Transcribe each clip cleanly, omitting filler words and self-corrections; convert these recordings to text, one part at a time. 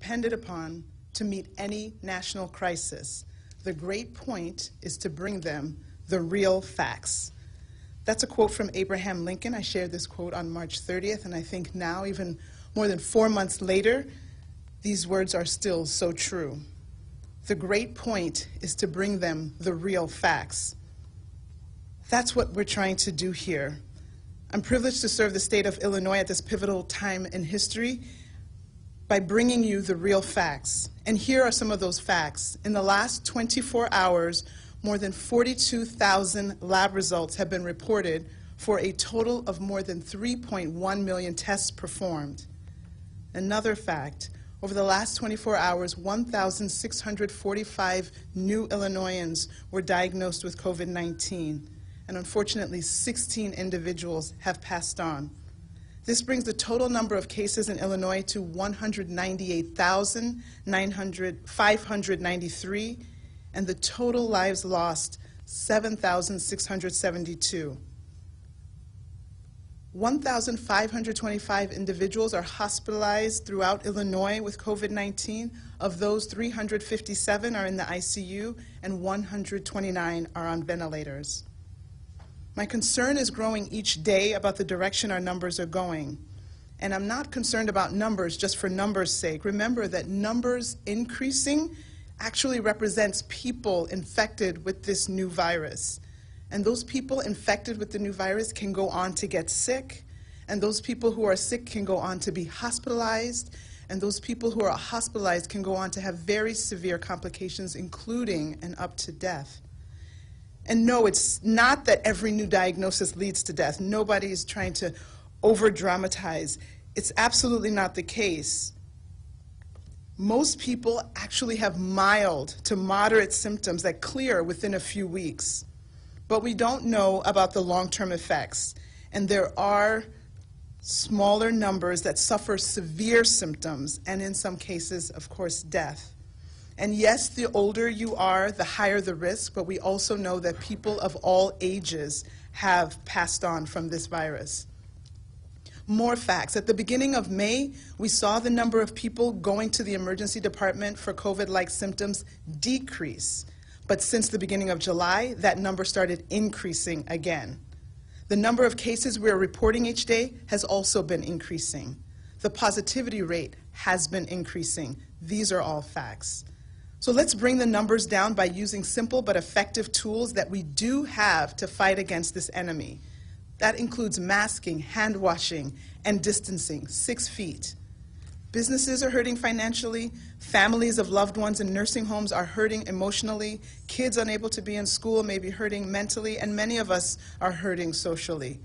depended upon to meet any national crisis. The great point is to bring them the real facts. That's a quote from Abraham Lincoln. I shared this quote on March 30th, and I think now, even more than 4 months later, these words are still so true. The great point is to bring them the real facts. That's what we're trying to do here. I'm privileged to serve the state of Illinois at this pivotal time in history by bringing you the real facts. And here are some of those facts. In the last 24 hours, more than 42,000 lab results have been reported for a total of more than 3.1 million tests performed. Another fact, over the last 24 hours, 1,645 new Illinoisans were diagnosed with COVID-19, and unfortunately, 16 individuals have passed on. This brings the total number of cases in Illinois to 198,593, and the total lives lost, 7,672. 1,525 individuals are hospitalized throughout Illinois with COVID-19. Of those, 357 are in the ICU, and 129 are on ventilators. My concern is growing each day about the direction our numbers are going. And I'm not concerned about numbers just for numbers' sake. Remember that numbers increasing actually represents people infected with this new virus. And those people infected with the new virus can go on to get sick, and those people who are sick can go on to be hospitalized, and those people who are hospitalized can go on to have very severe complications, including and up to death. And no, it's not that every new diagnosis leads to death. Nobody is trying to over-dramatize. It's absolutely not the case. Most people actually have mild to moderate symptoms that clear within a few weeks. But we don't know about the long-term effects. And there are smaller numbers that suffer severe symptoms, and in some cases, of course, death. And yes, the older you are, the higher the risk, but we also know that people of all ages have passed on from this virus. More facts. At the beginning of May, we saw the number of people going to the emergency department for COVID-like symptoms decrease. But since the beginning of July, that number started increasing again. The number of cases we're reporting each day has also been increasing. The positivity rate has been increasing. These are all facts. So let's bring the numbers down by using simple but effective tools that we do have to fight against this enemy. That includes masking, hand washing, and distancing, 6 feet. Businesses are hurting financially, families of loved ones in nursing homes are hurting emotionally, kids unable to be in school may be hurting mentally, and many of us are hurting socially.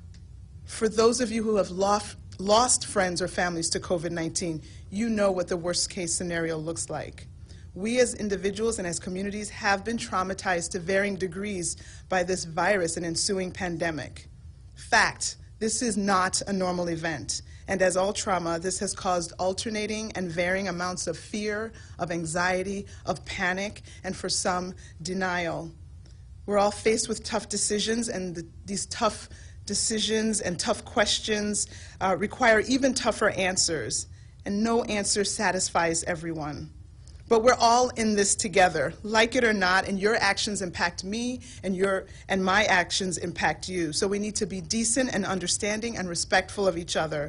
For those of you who have lost friends or families to COVID-19, you know what the worst case scenario looks like. We as individuals and as communities have been traumatized to varying degrees by this virus and ensuing pandemic. Fact, this is not a normal event. And as all trauma, this has caused alternating and varying amounts of fear, of anxiety, of panic, and for some, denial. We're all faced with tough decisions, and these tough decisions and tough questions require even tougher answers. And no answer satisfies everyone. But we're all in this together, like it or not, and your actions impact me, and my actions impact you. So we need to be decent and understanding and respectful of each other.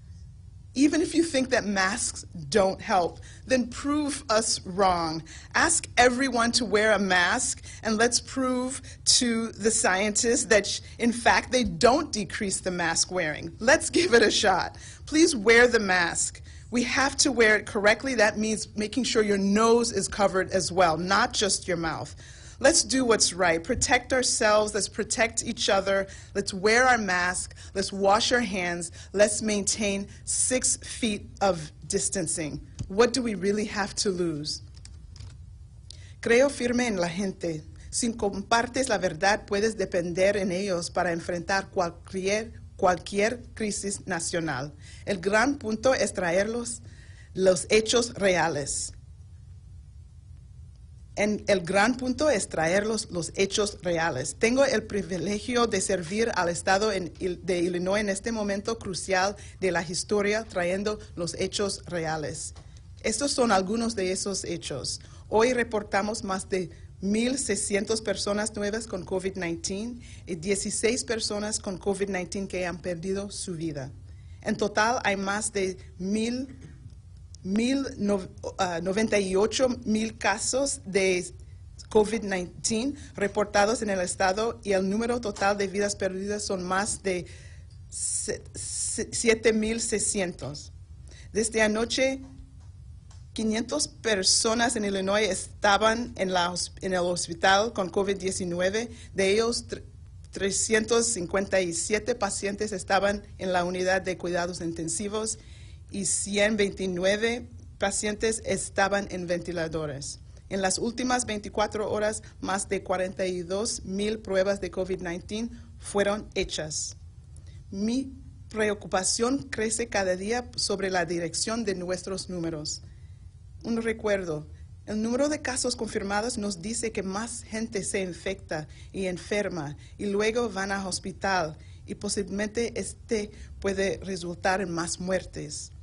Even if you think that masks don't help, then prove us wrong. Ask everyone to wear a mask, and let's prove to the scientists that, in fact, they don't decrease the mask wearing. Let's give it a shot. Please wear the mask. We have to wear it correctly. That means making sure your nose is covered as well, not just your mouth. Let's do what's right. Protect ourselves. Let's protect each other. Let's wear our mask. Let's wash our hands. Let's maintain 6 feet of distancing. What do we really have to lose? Creo firme en la gente. Si compartes la verdad, puedes depender en ellos para enfrentar cualquier crisis nacional. El gran punto es traer los hechos reales. El gran punto es traer los hechos reales. Tengo el privilegio de servir al Estado de Illinois en este momento crucial de la historia, trayendo los hechos reales. Estos son algunos de esos hechos. Hoy reportamos más de 1,600 personas nuevas con COVID-19 y 16 personas con COVID-19 que han perdido su vida. En total hay más de 98,000 casos de COVID-19 reportados en el estado y el número total de vidas perdidas son más de 7,600. Desde anoche, 500 personas en Illinois estaban en el hospital con COVID-19. De ellos, 357 pacientes estaban en la unidad de cuidados intensivos y 129 pacientes estaban en ventiladores. En las últimas 24 horas, más de 42,000 pruebas de COVID-19 fueron hechas. Mi preocupación crece cada día sobre la dirección de nuestros números. Un recuerdo, el número de casos confirmados nos dice que más gente se infecta y enferma y luego van al hospital y posiblemente este puede resultar en más muertes.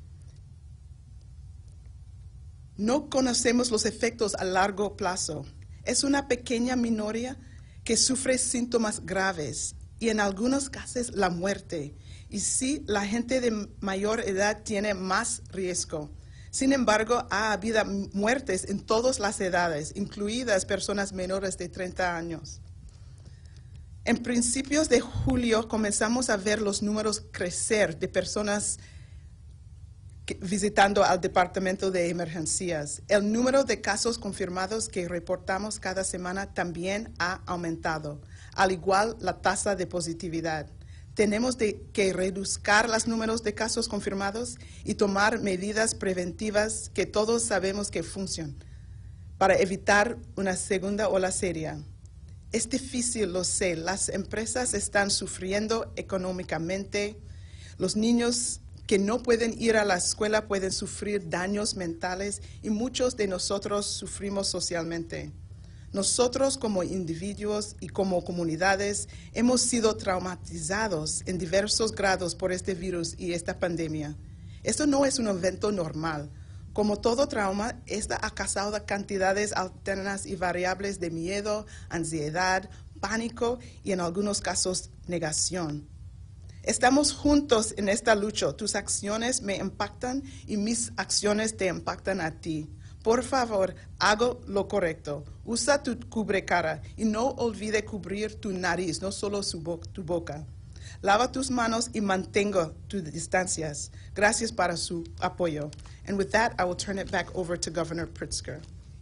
No conocemos los efectos a largo plazo. Es una pequeña minoría que sufre síntomas graves y en algunos casos la muerte. Y sí, la gente de mayor edad tiene más riesgo. Sin embargo, ha habido muertes en todas las edades, incluidas personas menores de 30 años. En principios de julio comenzamos a ver los números crecer de personas visitando al Departamento de Emergencias. El número de casos confirmados que reportamos cada semana también ha aumentado, al igual la tasa de positividad. Tenemos que reducir los números de casos confirmados y tomar medidas preventivas que todos sabemos que funcionan para evitar una segunda ola seria. Es difícil, lo sé. Las empresas están sufriendo económicamente. Los niños que no pueden ir a la escuela pueden sufrir daños mentales y muchos de nosotros sufrimos socialmente. Nosotros como individuos y como comunidades hemos sido traumatizados en diversos grados por este virus y esta pandemia. Esto no es un evento normal. Como todo trauma, esta ha causado cantidades alternas y variables de miedo, ansiedad, pánico y en algunos casos negación. Estamos juntos en esta lucha. Tus acciones me impactan y mis acciones te impactan a ti. Por favor, haga lo correcto. Usa tu cubrecara y no olvide cubrir tu nariz, no solo tu boca. Lava tus manos y mantenga tus distancias. Gracias para su apoyo. And with that, I will turn it back over to Governor Pritzker.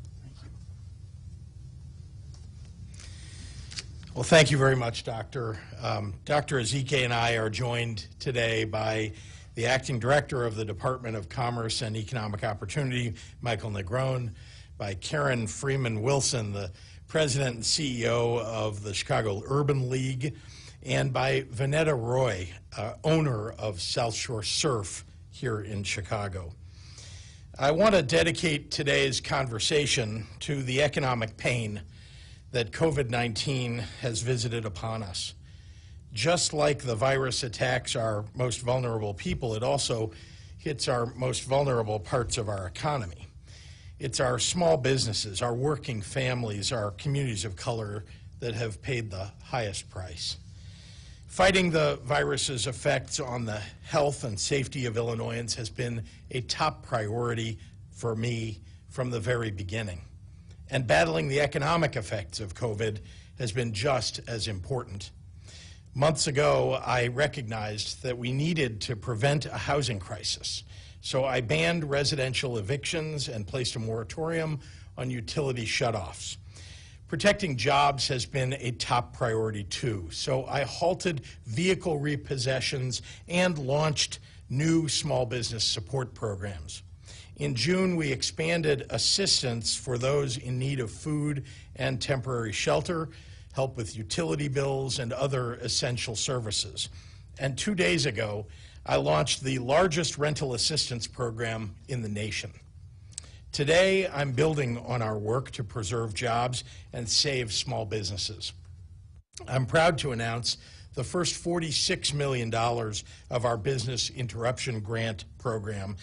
Well, thank you very much, Dr. Dr. Ezike and I are joined today by the Acting Director of the Department of Commerce and Economic Opportunity, Michael Negron, by Karen Freeman Wilson, the President and CEO of the Chicago Urban League, and by Vanetta Roy, owner of South Shore Surf here in Chicago. I want to dedicate today's conversation to the economic pain that COVID-19 has visited upon us. Just like the virus attacks our most vulnerable people, it also hits our most vulnerable parts of our economy. It's our small businesses, our working families, our communities of color that have paid the highest price. Fighting the virus's effects on the health and safety of Illinoisans has been a top priority for me from the very beginning. And battling the economic effects of COVID has been just as important. Months ago, I recognized that we needed to prevent a housing crisis. So I banned residential evictions and placed a moratorium on utility shutoffs. Protecting jobs has been a top priority too. So I halted vehicle repossessions and launched new small business support programs. In June, we expanded assistance for those in need of food and temporary shelter, help with utility bills, and other essential services. And 2 days ago, I launched the largest rental assistance program in the nation. Today, I'm building on our work to preserve jobs and save small businesses. I'm proud to announce the first $46 million of our business interruption grant program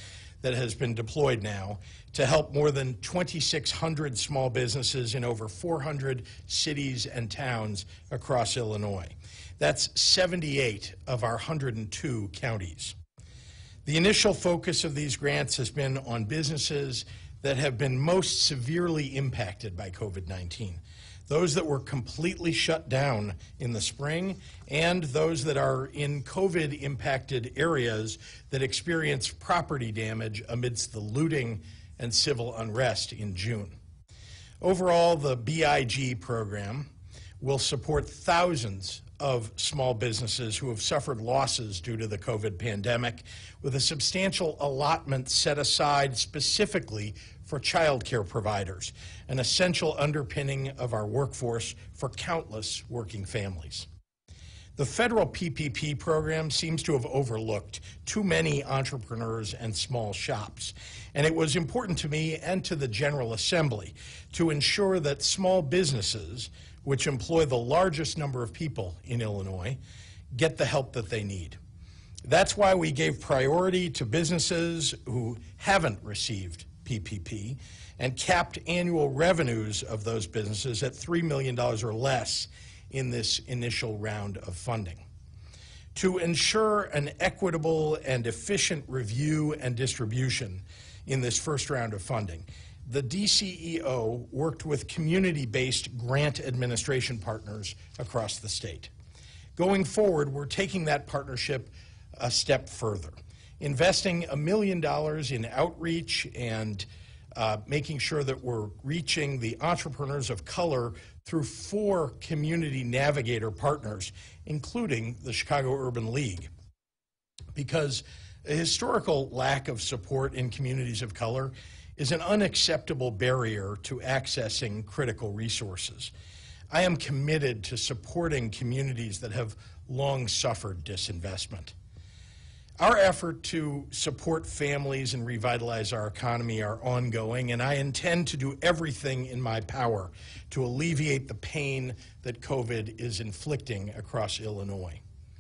that has been deployed now to help more than 2,600 small businesses in over 400 cities and towns across Illinois. That's 78 of our 102 counties. The initial focus of these grants has been on businesses that have been most severely impacted by COVID-19. Those that were completely shut down in the spring, and those that are in COVID-impacted areas that experienced property damage amidst the looting and civil unrest in June. Overall, the BIG program will support thousands of small businesses who have suffered losses due to the COVID pandemic, with a substantial allotment set aside specifically for child care providers, an essential underpinning of our workforce for countless working families. The federal PPP program seems to have overlooked too many entrepreneurs and small shops, and it was important to me and to the General Assembly to ensure that small businesses, which employ the largest number of people in Illinois, get the help that they need. That's why we gave priority to businesses who haven't received PPP and capped annual revenues of those businesses at $3 million or less in this initial round of funding. To ensure an equitable and efficient review and distribution in this first round of funding, the DCEO worked with community-based grant administration partners across the state. Going forward, we're taking that partnership a step further, investing $1 million in outreach and making sure that we're reaching the entrepreneurs of color through 4 community navigator partners, including the Chicago Urban League. Because a historical lack of support in communities of color is an unacceptable barrier to accessing critical resources. I am committed to supporting communities that have long suffered disinvestment. Our effort to support families and revitalize our economy are ongoing, and I intend to do everything in my power to alleviate the pain that COVID is inflicting across Illinois.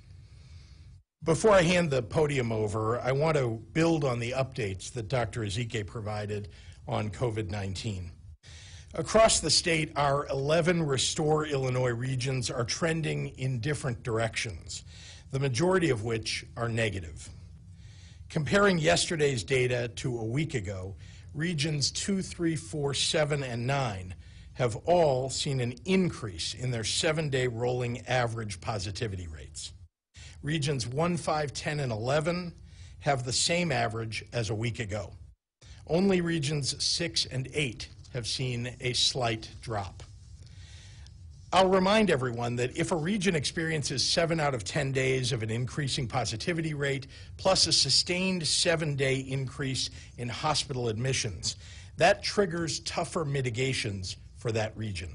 Before I hand the podium over, I want to build on the updates that Dr. Ezike provided on COVID-19. Across the state, our 11 Restore Illinois regions are trending in different directions, the majority of which are negative. Comparing yesterday's data to a week ago, regions 2, 3, 4, 7, and 9 have all seen an increase in their 7-day rolling average positivity rates. Regions 1, 5, 10, and 11 have the same average as a week ago. Only regions 6 and 8 have seen a slight drop. I'll remind everyone that if a region experiences 7 out of 10 days of an increasing positivity rate, plus a sustained 7-day increase in hospital admissions, that triggers tougher mitigations for that region.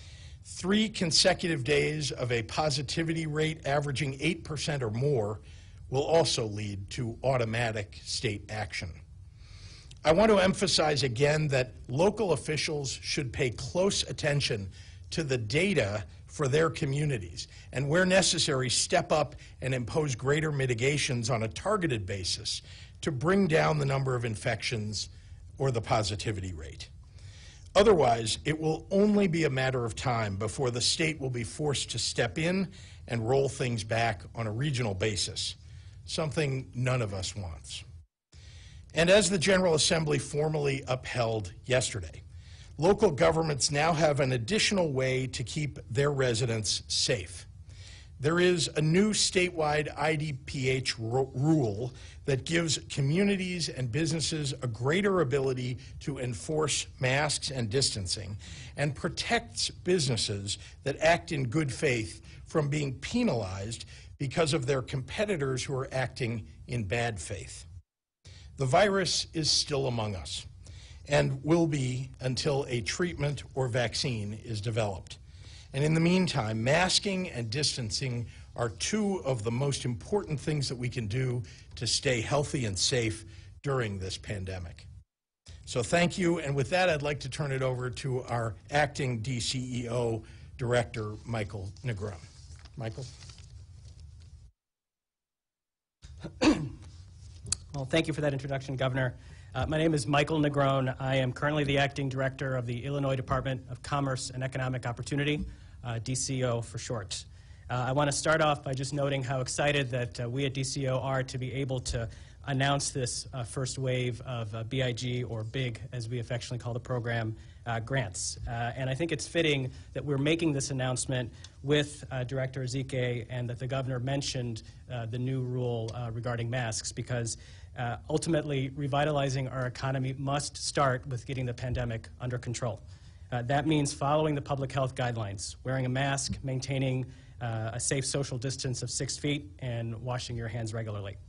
3 consecutive days of a positivity rate averaging 8% or more will also lead to automatic state action. I want to emphasize again that local officials should pay close attention to the data for their communities, and where necessary, step up and impose greater mitigations on a targeted basis to bring down the number of infections or the positivity rate. Otherwise, it will only be a matter of time before the state will be forced to step in and roll things back on a regional basis, something none of us wants. And as the General Assembly formally upheld yesterday, local governments now have an additional way to keep their residents safe. There is a new statewide IDPH rule that gives communities and businesses a greater ability to enforce masks and distancing, and protects businesses that act in good faith from being penalized because of their competitors who are acting in bad faith. The virus is still among us, and will be until a treatment or vaccine is developed. And in the meantime, masking and distancing are 2 of the most important things that we can do to stay healthy and safe during this pandemic. So thank you, and with that, I'd like to turn it over to our acting DCEO Director, Michael Negron. Michael? Well, thank you for that introduction, Governor. My name is Michael Negron. I am currently the acting director of the Illinois Department of Commerce and Economic Opportunity, DCO for short. I want to start off by just noting how excited that we at DCO are to be able to announce this first wave of BIG, or BIG as we affectionately call the program, grants. And I think it's fitting that we're making this announcement with Director Ezike, and that the governor mentioned the new rule regarding masks, because ultimately revitalizing our economy must start with getting the pandemic under control. That means following the public health guidelines, wearing a mask, maintaining a safe social distance of 6 feet, and washing your hands regularly.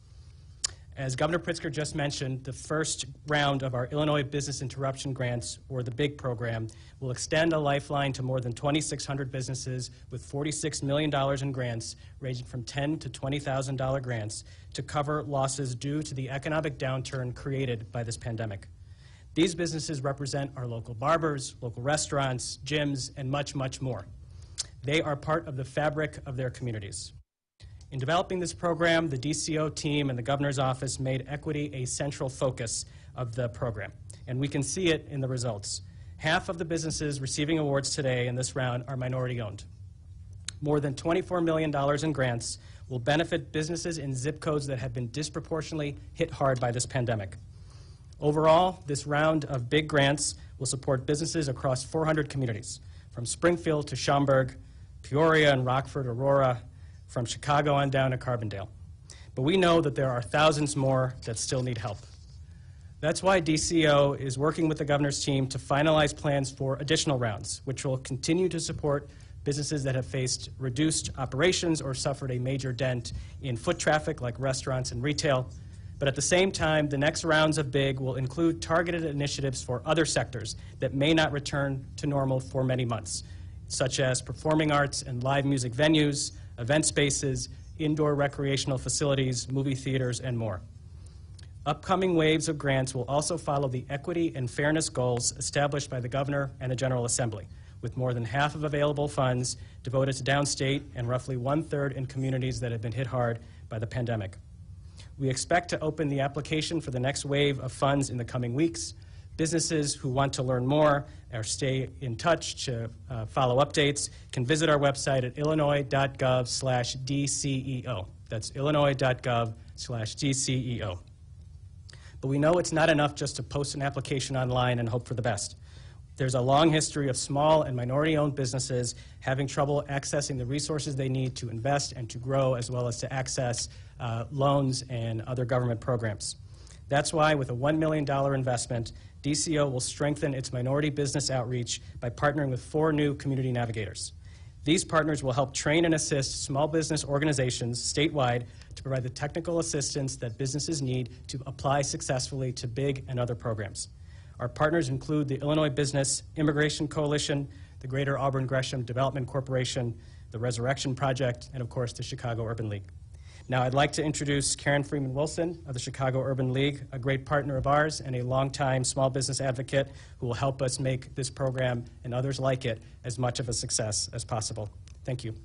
As Governor Pritzker just mentioned, the first round of our Illinois Business Interruption Grants, or the BIG program, will extend a lifeline to more than 2,600 businesses with $46 million in grants, ranging from $10,000 to $20,000 grants, to cover losses due to the economic downturn created by this pandemic. These businesses represent our local barbers, local restaurants, gyms, and much, much more. They are part of the fabric of their communities. In developing this program, the DCO team and the governor's office made equity a central focus of the program, and we can see it in the results. Half of the businesses receiving awards today in this round are minority-owned. More than $24 million in grants will benefit businesses in zip codes that have been disproportionately hit hard by this pandemic. Overall, this round of big grants will support businesses across 400 communities, from Springfield to Schaumburg, Peoria and Rockford, Aurora, from Chicago on down to Carbondale. But we know that there are thousands more that still need help. That's why DCO is working with the governor's team to finalize plans for additional rounds, which will continue to support businesses that have faced reduced operations or suffered a major dent in foot traffic, like restaurants and retail. But at the same time, the next rounds of BIG will include targeted initiatives for other sectors that may not return to normal for many months, such as performing arts and live music venues, event spaces, indoor recreational facilities, movie theaters, and more. Upcoming waves of grants will also follow the equity and fairness goals established by the governor and the General Assembly, with more than half of available funds devoted to downstate and roughly 1/3 in communities that have been hit hard by the pandemic. We expect to open the application for the next wave of funds in the coming weeks. Businesses who want to learn more or stay in touch to follow updates can visit our website at illinois.gov/DCEO. That's illinois.gov/DCEO. But we know it's not enough just to post an application online and hope for the best. There's a long history of small and minority-owned businesses having trouble accessing the resources they need to invest and to grow, as well as to access loans and other government programs. That's why, with a $1 million investment, DCO will strengthen its minority business outreach by partnering with 4 new community navigators. These partners will help train and assist small business organizations statewide to provide the technical assistance that businesses need to apply successfully to BIG and other programs. Our partners include the Illinois Business Immigration Coalition, the Greater Auburn Gresham Development Corporation, the Resurrection Project, and of course the Chicago Urban League. Now I'd like to introduce Karen Freeman Wilson of the Chicago Urban League, a great partner of ours and a longtime small business advocate who will help us make this program and others like it as much of a success as possible. Thank you.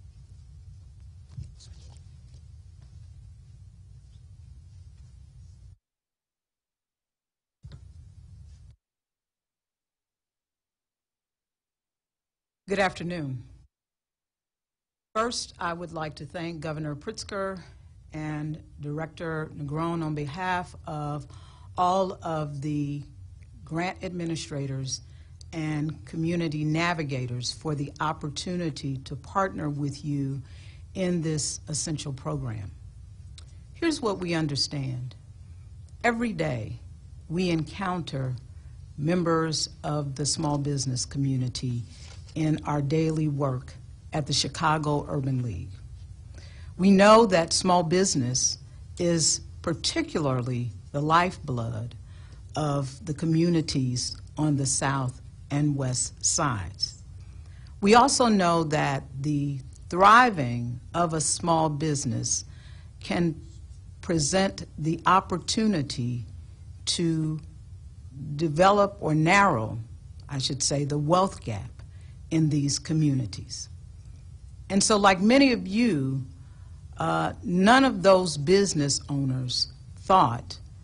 Good afternoon. First, I would like to thank Governor Pritzker and Director Negron on behalf of all of the grant administrators and community navigators for the opportunity to partner with you in this essential program. Here's what we understand. Every day, we encounter members of the small business community in our daily work at the Chicago Urban League. We know that small business is particularly the lifeblood of the communities on the south and west sides. We also know that the thriving of a small business can present the opportunity to develop or narrow, I should say, the wealth gap in these communities. And so, like many of you, none of those business owners thought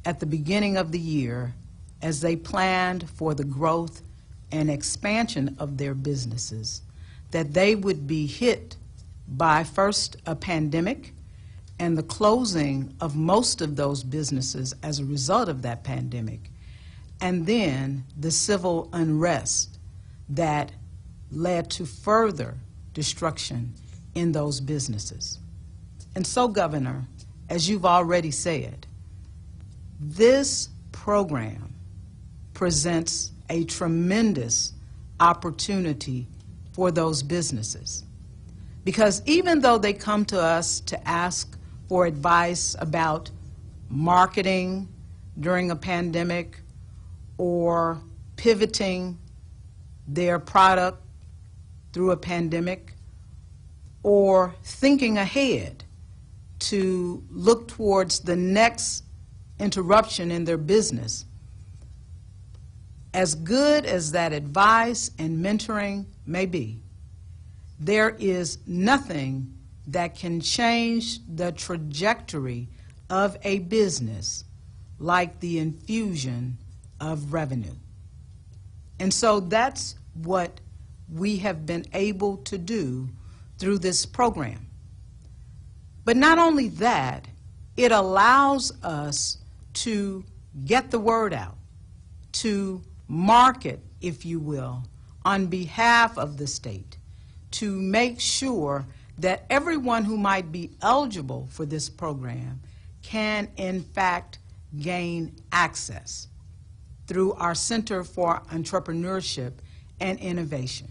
at the beginning of the year as they planned for the growth and expansion of their businesses, that they would be hit by first a pandemic and the closing of most of those businesses as a result of that pandemic, and then the civil unrest that led to further destruction in those businesses. And so, Governor, as you've already said, this program presents a tremendous opportunity for those businesses. Because even though they come to us to ask for advice about marketing during a pandemic or pivoting their product through a pandemic or thinking ahead to look towards the next interruption in their business, as good as that advice and mentoring may be, there is nothing that can change the trajectory of a business like the infusion of revenue. And so that's what we have been able to do through this program. But not only that, it allows us to get the word out, to market, if you will, on behalf of the state, to make sure that everyone who might be eligible for this program can, in fact, gain access through our Center for Entrepreneurship and Innovation.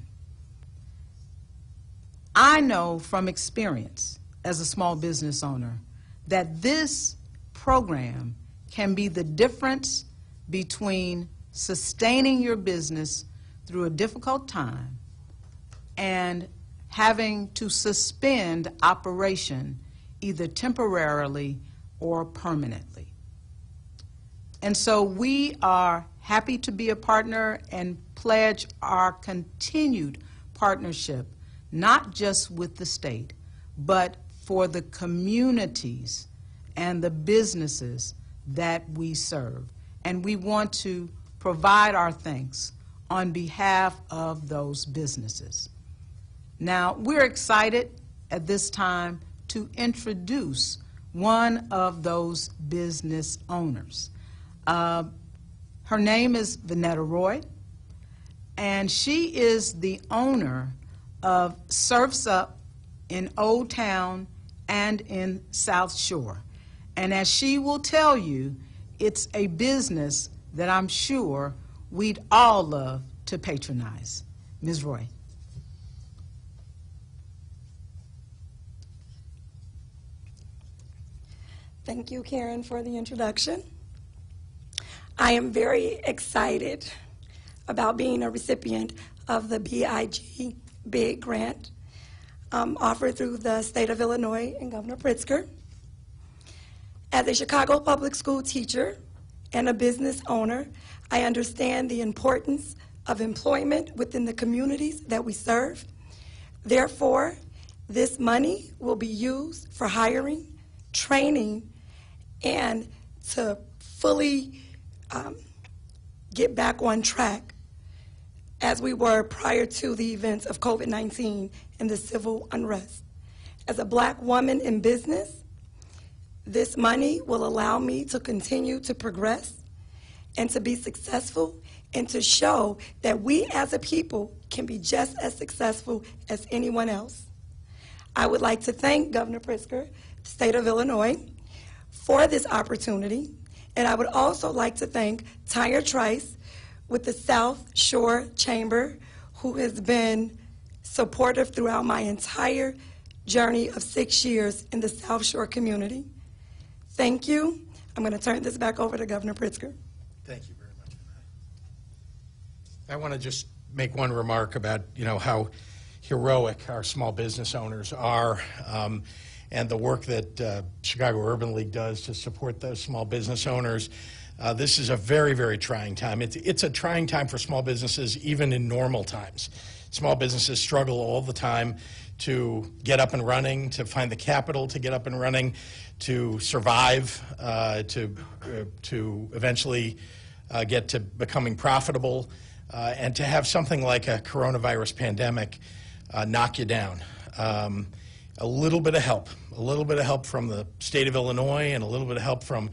I know from experience as a small business owner that this program can be the difference between sustaining your business through a difficult time and having to suspend operation either temporarily or permanently. And so we are happy to be a partner and pledge our continued partnership, not just with the state, but for the communities and the businesses that we serve. And we want to provide our thanks on behalf of those businesses. Now, we're excited at this time to introduce one of those business owners. Her name is Vanetta Roy, and she is the owner of Surfs Up in Old Town and in South Shore. And as she will tell you, it's a business that I'm sure we'd all love to patronize. Ms. Roy. Thank you, Karen, for the introduction. I am very excited about being a recipient of the BIG grant offered through the state of Illinois and Governor Pritzker. As a Chicago public school teacher and a business owner, I understand the importance of employment within the communities that we serve. Therefore, this money will be used for hiring, training, and to fully get back on track as we were prior to the events of COVID-19 and the civil unrest. As a Black woman in business, this money will allow me to continue to progress and to be successful and to show that we as a people can be just as successful as anyone else. I would like to thank Governor Pritzker, the state of Illinois, for this opportunity, and I would also like to thank Tyre Trice with the South Shore Chamber, who has been supportive throughout my entire journey of 6 years in the South Shore community. Thank you. I'm going to turn this back over to Governor Pritzker. Thank you very much. I want to just make one remark about, how heroic our small business owners are, and the work that Chicago Urban League does to support those small business owners. This is a very, very trying time. It's a trying time for small businesses even in normal times. Small businesses struggle all the time to get up and running, to find the capital to get up and running, to survive, to eventually get to becoming profitable, and to have something like a coronavirus pandemic knock you down. A little bit of help from the state of Illinois, and a little bit of help from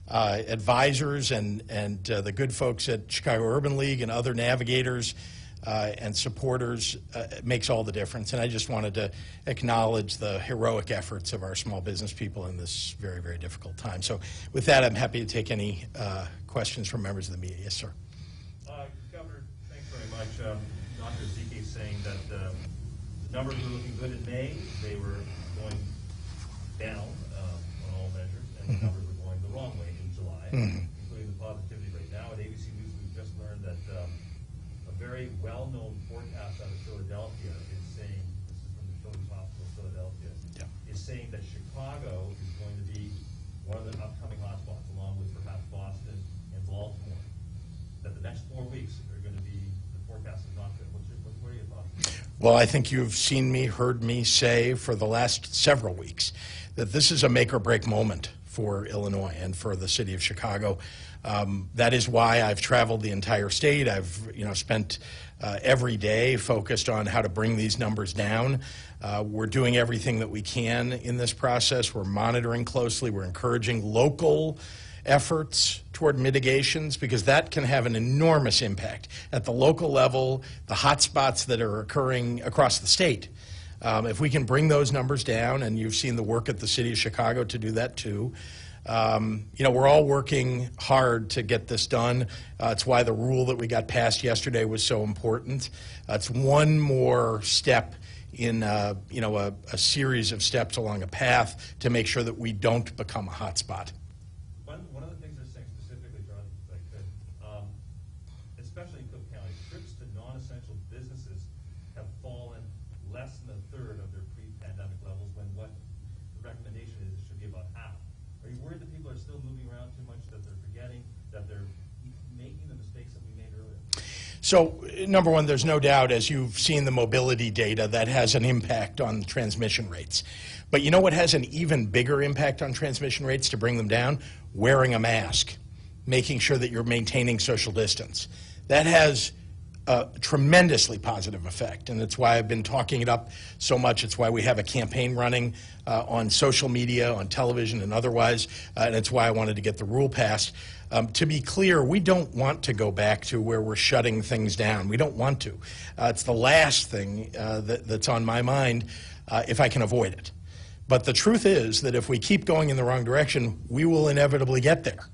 advisors and the good folks at Chicago Urban League and other navigators and supporters makes all the difference. And I just wanted to acknowledge the heroic efforts of our small business people in this very, very difficult time. So with that, I'm happy to take any questions from members of the media. Yes, sir. Governor, thanks very much. Dr. Zike is saying that the numbers were looking good in May. They were going down on all measures, and the numbers were going the wrong way in July, including the positivity rate. Now at ABC News, we've just learned that a very well-known forecast out of Philadelphia is saying, this is from the Children's Hospital of Philadelphia, is saying that Chicago is going to be one of the upcoming hotspots, along with perhaps Boston and Baltimore. That the next 4 weeks are going to be, the forecast is not good. What are your thoughts? Well, I think you've seen me, heard me say for the last several weeks that this is a make or break moment for Illinois and for the city of Chicago. That is why I've traveled the entire state. I've spent every day focused on how to bring these numbers down. We're doing everything that we can in this process. We're monitoring closely. We're encouraging local efforts toward mitigations, because that can have an enormous impact at the local level, the hot spots that are occurring across the state. If we can bring those numbers down, and you've seen the work at the city of Chicago to do that too, we're all working hard to get this done. It's why the rule that we got passed yesterday was so important. It's one more step in a series of steps along a path to make sure that we don't become a hot spot. One of the things they're saying specifically, John, if I could, especially in Cook County, trips to non-essential businesses have fallen less than a third of their pre-pandemic levels, when what the recommendation is, it should be about half. Are you worried that people are still moving around too much, that they're forgetting, that they're making the mistakes that we made earlier? So, number one, there's no doubt, as you've seen the mobility data, that has an impact on transmission rates. But you know what has an even bigger impact on transmission rates to bring them down? Wearing a mask, making sure that you're maintaining social distance. That has a tremendously positive effect, and it's why I've been talking it up so much. It's why we have a campaign running on social media, on television, and otherwise, and it's why I wanted to get the rule passed. To be clear, we don't want to go back to where we're shutting things down. We don't want to. It's the last thing that's on my mind if I can avoid it. But the truth is that if we keep going in the wrong direction, we will inevitably get there.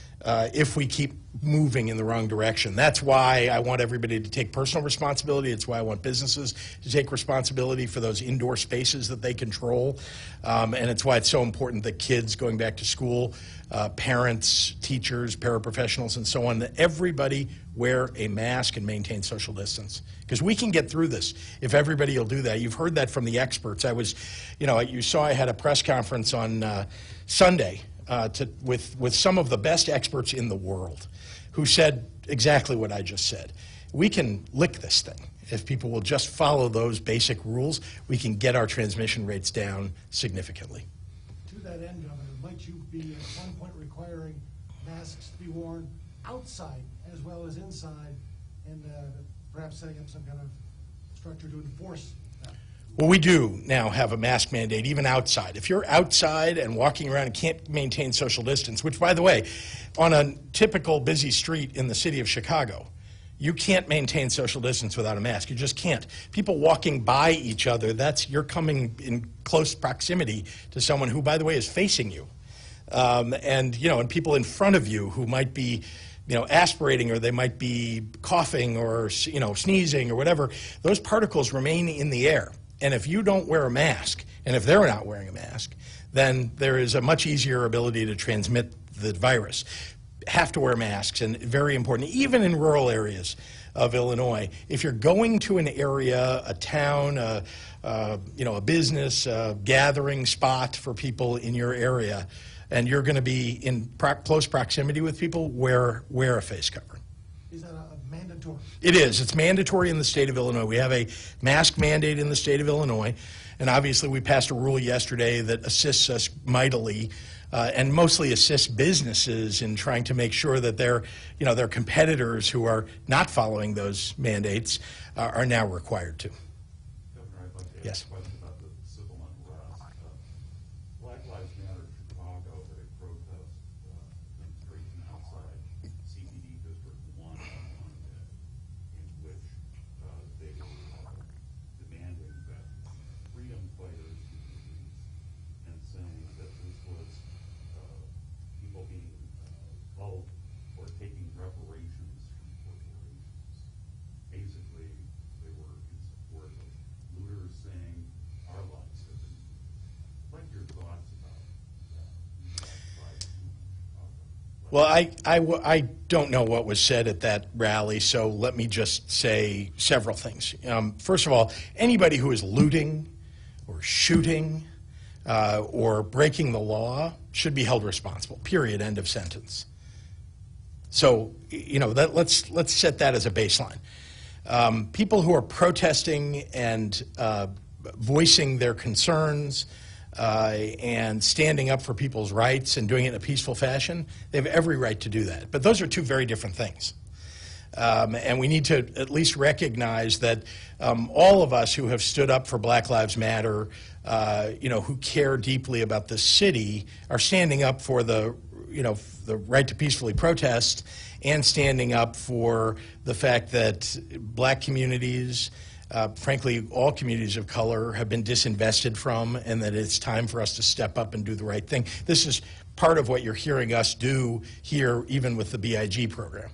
If we keep moving in the wrong direction. That's why I want everybody to take personal responsibility. It's why I want businesses to take responsibility for those indoor spaces that they control. And it's why it's so important that kids going back to school, parents, teachers, paraprofessionals, and so on, that everybody wear a mask and maintain social distance. Because we can get through this if everybody will do that. You've heard that from the experts. You saw I had a press conference on Sunday with some of the best experts in the world, who said exactly what I just said. We can lick this thing. If people will just follow those basic rules, we can get our transmission rates down significantly. To that end, Governor, might you be at one point requiring masks to be worn outside as well as inside, and perhaps setting up some kind of structure to enforce that? Well, we do now have a mask mandate, even outside. If you're outside and walking around and can't maintain social distance, which, by the way, on a typical busy street in the city of Chicago, you can't maintain social distance without a mask. You just can't. People walking by each other, you're coming in close proximity to someone who, by the way, is facing you. And people in front of you who might be aspirating, or they might be coughing or sneezing or whatever. Those particles remain in the air. And if you don't wear a mask, and if they're not wearing a mask, then there is a much easier ability to transmit the virus. Have to wear masks, and very important, even in rural areas of Illinois. If you're going to an area, a town, a business, a gathering spot for people in your area, and you're going to be in close proximity with people, wear a face cover. Is that a mandatory? It is. It's mandatory in the state of Illinois. We have a mask mandate in the state of Illinois, and obviously we passed a rule yesterday that assists us mightily and mostly assists businesses in trying to make sure that their competitors who are not following those mandates are now required to. Governor, I'd like to Yes. ask a question about the civil unrest. Black Lives Matter Chicago had a protest demonstration outside CPD District 1 on Monday, in which they were demanding that freedom fighters be released and saying that this was people being held for taking reparations from corporations. Basically, they were in support of looters saying our lives have been. What are your thoughts about that? Well, I don't know what was said at that rally, so let me just say several things. First of all, anybody who is looting or shooting or breaking the law should be held responsible, period, end of sentence. So, let's set that as a baseline. People who are protesting and voicing their concerns and standing up for people's rights and doing it in a peaceful fashion, they have every right to do that. But those are two very different things. And we need to at least recognize that all of us who have stood up for Black Lives Matter, who care deeply about the city, are standing up for the right to peacefully protest and standing up for the fact that black communities, frankly, all communities of color have been disinvested from, and that it's time for us to step up and do the right thing. This is part of what you're hearing us do here, even with the BIG program.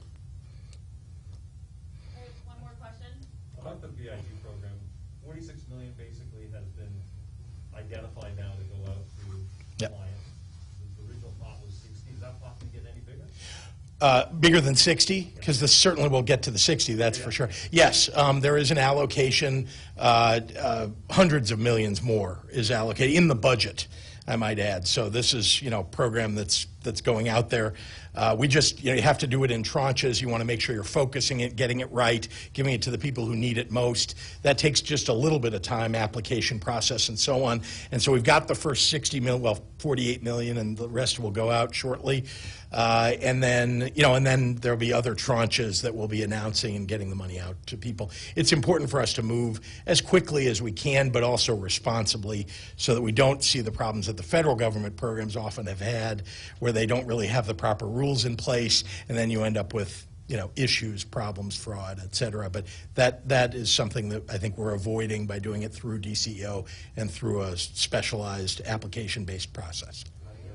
One more question. About the BIG program, 46 million basically has been identified now to go out to Yep. clients. The original thought was 60. Is that thought to get any bigger? Bigger than 60, because this certainly will get to the 60, that's for sure. Yes, there is an allocation, hundreds of millions more is allocated in the budget, I might add. So this is, a program that's going out there. We just, you have to do it in tranches. You want to make sure you're focusing it, getting it right, giving it to the people who need it most. That takes just a little bit of time, application process and so on. And so we've got the first 60 million, well, 48 million, and the rest will go out shortly. And then there'll be other tranches that we'll be announcing and getting the money out to people. It's important for us to move as quickly as we can, but also responsibly, so that we don't see the problems that the federal government programs often have had, where they don't really have the proper rules in place, and then you end up with issues, problems, fraud, et cetera. But that is something that I think we're avoiding by doing it through DCEO and through a specialized application-based process.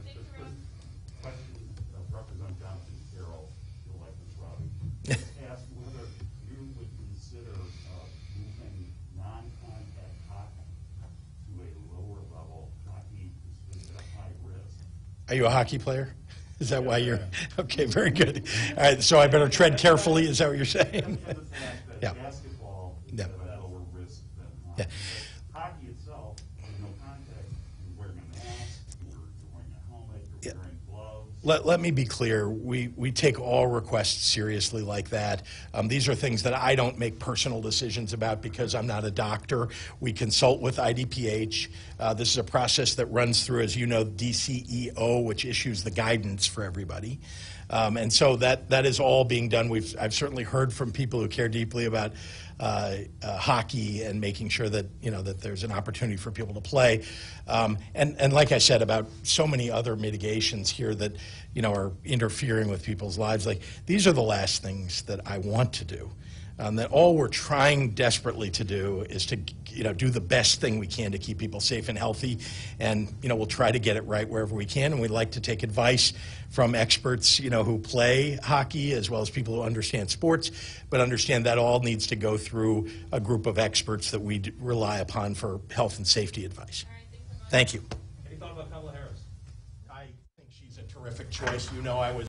Representative Johnson Carroll, you'll like this, Robbie, asked whether you would consider moving non-contact hockey to a lower level. Hockey is at high risk. Are you a hockey player? Is that why you're okay? Very good. All right, so I better tread carefully. Is that what you're saying? And the fact that Yeah. basketball is Yeah. at a lower risk than hockey. Yeah. Hockey itself, there's no contact. You're wearing a mask. You're wearing a helmet. You're Yeah. wearing gloves. Let me be clear. We take all requests seriously like that. These are things that I don't make personal decisions about because I'm not a doctor. We consult with IDPH. This is a process that runs through, as you know, DCEO, which issues the guidance for everybody. And so that is all being done. I've certainly heard from people who care deeply about hockey and making sure that that there's an opportunity for people to play. And like I said, about so many other mitigations here that are interfering with people's lives. Like, these are the last things that I want to do. That all we're trying desperately to do is to do the best thing we can to keep people safe and healthy, and we'll try to get it right wherever we can. And we'd like to take advice from experts who play hockey, as well as people who understand sports, but understand that all needs to go through a group of experts that we rely upon for health and safety advice. All right, thanks so much. Thank you. Any thought about Kamala Harris? I think she's a terrific choice. I was